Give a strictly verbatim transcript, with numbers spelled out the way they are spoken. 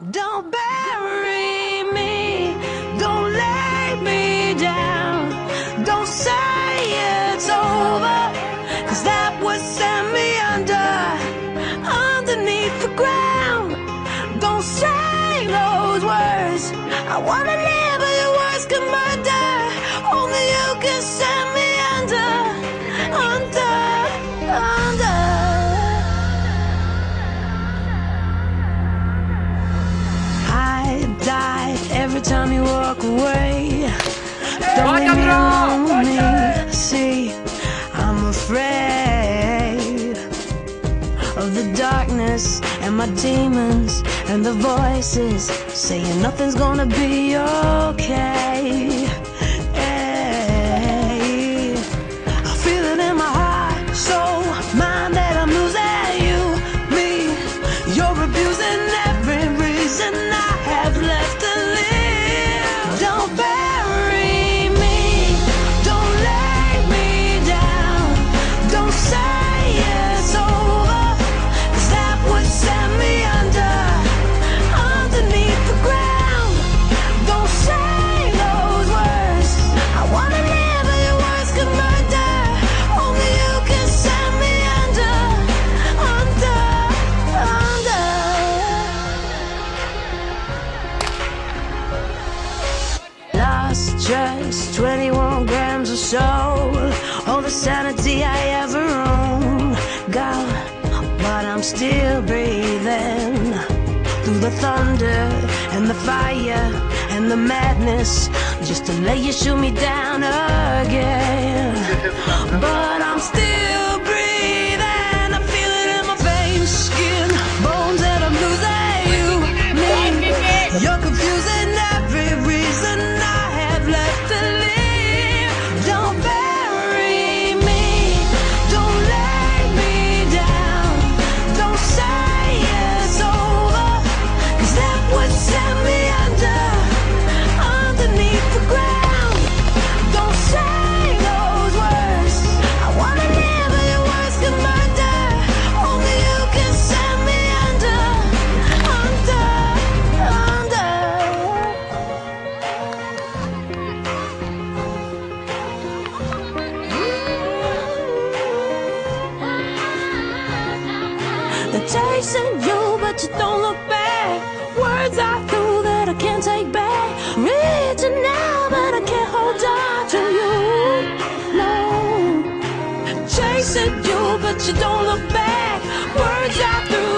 Don't bury me, don't lay me down, don't say it's over, cause that would send me under, underneath the ground. Don't say those words, I wanna live but your words can murder, only you can send me under, under, under. Die every time you walk away. Don't leave me alone with me. See, I'm afraid of the darkness and my demons and the voices saying nothing's gonna be okay. Hey, I feel it in my heart, soul, mind that I'm losing you, me. You're abusing every reason I have left to live. Don't bury me, don't lay me down, don't say it's over, cause that would send me under, underneath the ground. Don't say those words, I wanna live but your words can murder, only you can send me under, under, under. Lost just twenty-one grams of soul, all the sanity I ever owned, God, but I'm still breathing through the thunder and the fire and the madness, just to let you shoot me down again. But I'm still breathing, I feel it in my veins, skin, bones, and I'm losing you, me. You're confusing every reason I have left to live. Don't bury me, don't lay me down, don't say it's over, cause that would send me under, underneath the ground. Don't say those words, I wanna live but your words can murder, only you can send me under, under, under. They're chasing you, but you don't look back. Words I threw that I can't take back. Reaching now, but I can't hold on to you. No. Chasing you, but you don't look back. Words I threw